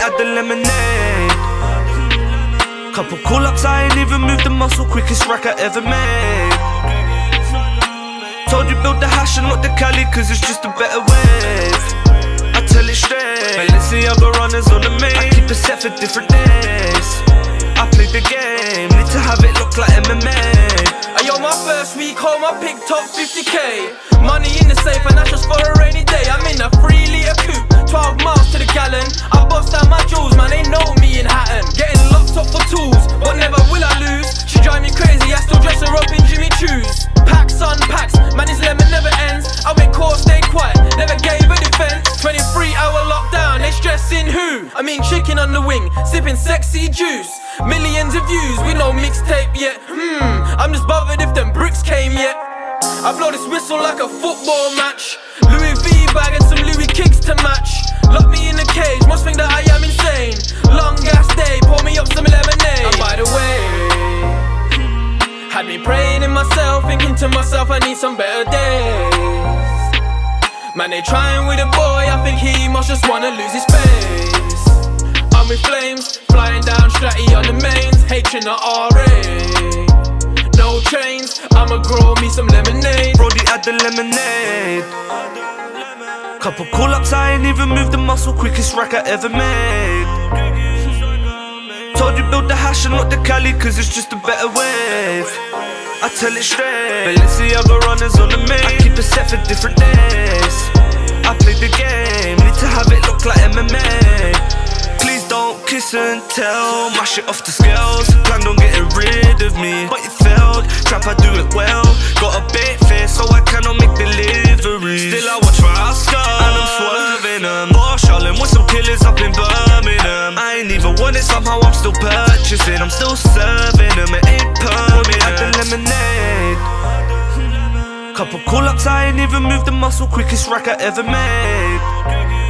add the lemonade. Couple call-ups, I ain't even moved the muscle. Quickest rack I ever made. Told you build the hash and not the Cali, cause it's just a better wave. I tell it straight, Balenciaga runners on the main. I keep it set for different days. I play the game, need to have it look like MMA. Ayo, my first week home, I picked up 50k. Money in the safe and that's just for a rainy day. I'm in a 3-litre coupe, 12 miles to the gallon. I bust out my jewels, man, they know me in Hatton. Getting locked up for tools, but never will I lose. She drive me crazy, I still dress her up in Jimmy Choos. Packs on packs, man, this lemon never ends. I went core, stayed quiet, never gave a defense. 23-hour lockdown, they stressing who? I mean chicken on the wing, sipping sexy juice. Millions of views, we no mixtape yet. I'm just bothered if them bricks came yet. I blow this whistle like a football match. Louis V bag and some Louis kicks to match. Lock me in a cage, must think that I am insane. Long gas day, pour me up some lemonade. And by the way, had me praying in myself, thinking to myself I need some better days. Man, they trying with a boy, I think he must just wanna lose his face. I'm with flames, flying down Stratty on the mains, H in the RA. No chains, I'ma grow me some lemonade. Brody add the lemonade. Couple call-ups, I ain't even moved the muscle. Quickest rack I ever made. Told you build the hash and not the Cali, cause it's just a better wave. I tell it straight, Balenciaga runners on the main. I keep it set for different days. I play the game, need to have it look like MMA. Please don't kiss and tell, my shit off the scales. Planned on getting rid of me, but you failed. Trap, I do it well. Got a big face, so I cannot make deliveries. Still I watch for Oscar, and I'm swerving them. Marshalling with some killers up in Birmingham. I ain't even want it, somehow I'm still purchasing. I'm still serving them, it ain't permanent. Add the lemonade. Couple call-ups, I ain't even moved the muscle. Quickest rack I ever made.